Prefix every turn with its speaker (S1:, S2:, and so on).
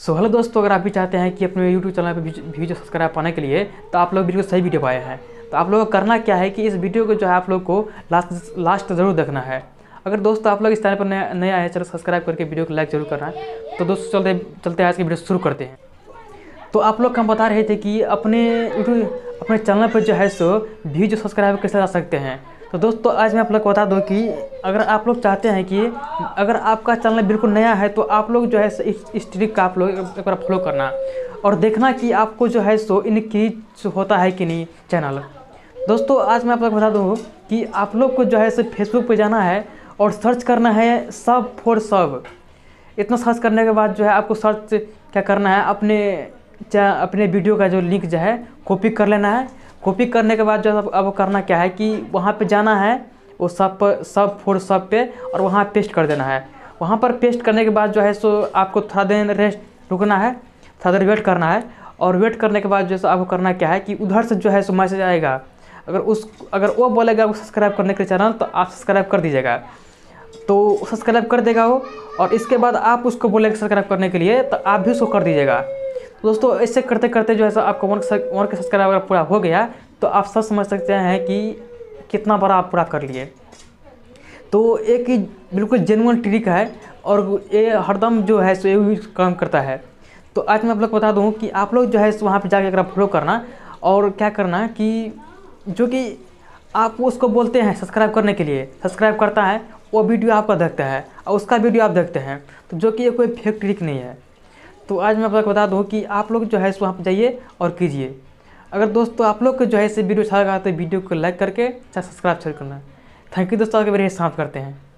S1: So hello दोस्तों, अगर आप भी चाहते हैं कि अपने यूट्यूब चैनल पर वीडियो सब्सक्राइब पाने के लिए तो आप लोग बिल्कुल सही वीडियो पाए हैं। तो आप लोगों को करना क्या है कि इस वीडियो को जो है आप लोग को लास्ट ज़रूर देखना है। अगर दोस्तों आप लोग इस चैनल पर नए आए हैं, चलो सब्सक्राइब करके वीडियो को लाइक जरूर करना है। तो दोस्तों चलते हैं आज की वीडियो शुरू करते हैं। तो आप लोग हम बता रहे थे कि अपने चैनल पर जो है सो वीडियो सब्सक्राइब कैसे ला सकते हैं। तो दोस्तों आज मैं आप लोग को बता दूं कि अगर आप लोग चाहते हैं कि अगर आपका चैनल बिल्कुल नया है तो आप लोग जो है इस ट्रिक का आप लोग एक बार फॉलो करना और देखना कि आपको जो है सो इनक्रीज होता है कि नहीं चैनल। दोस्तों आज मैं आप लोग बता दूं कि आप लोग को जो है सो फेसबुक पे जाना है और सर्च करना है सब फॉर सब। इतना सर्च करने के बाद जो है आपको सर्च क्या करना है, अपने वीडियो का जो लिंक जो है कॉपी कर लेना है। कॉपी करने के बाद जो अब करना क्या है कि वहाँ पे जाना है वो सब फॉर सब पे और वहाँ पेस्ट कर देना है। वहाँ पर पेस्ट करने के बाद जो है सो आपको थोड़ा देर रुकना है, थोड़ा देर वेट करना है। और वेट करने के बाद जो है आपको करना क्या है कि उधर से जो है सो मैसेज आएगा। अगर वो बोलेगा वो सब्सक्राइब करने के लिए चैनल तो आप सब्सक्राइब कर दीजिएगा, तो सब्सक्राइब कर देगा वो। और इसके बाद आप उसको बोलेगा सब्सक्राइब करने के लिए तो आप भी उसको कर दीजिएगा। दोस्तों ऐसे करते करते जो है आपको 1K सब्सक्राइबर पूरा हो गया तो आप सब समझ सकते हैं कि कितना बड़ा आप पूरा कर लिए। तो एक ही बिल्कुल जेन्युइन ट्रिक है और ये हरदम जो है सो ये काम करता है। तो आज मैं आप लोग बता दूं कि आप लोग जो है वहाँ पे जाके अगर फॉलो करना और क्या करना कि जो कि आप उसको बोलते हैं सब्सक्राइब करने के लिए, सब्सक्राइब करता है वो वीडियो आपका देखता है और उसका वीडियो आप देखते हैं, तो जो कि ये कोई फेक ट्रिक नहीं है। तो आज मैं आपको बता दूं कि आप लोग जो है वहाँ पर जाइए और कीजिए। अगर दोस्तों आप लोग को जो है वीडियो अच्छा लगा तो वीडियो को लाइक करके सब्सक्राइब करना। थैंक यू दोस्तों, आगे बढ़िए समाप्त करते हैं।